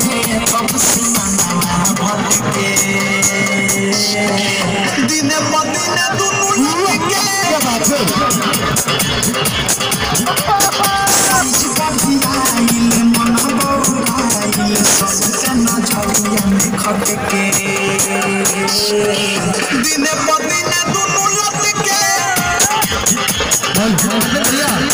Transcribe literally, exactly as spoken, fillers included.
तब सीमा भटके दिन ब दिन दुनु लटके क्या बात है साइज बढ़ियाइल मन बौराइल सबसे न झरिया में खटके दिन ब दिन दुनु लटके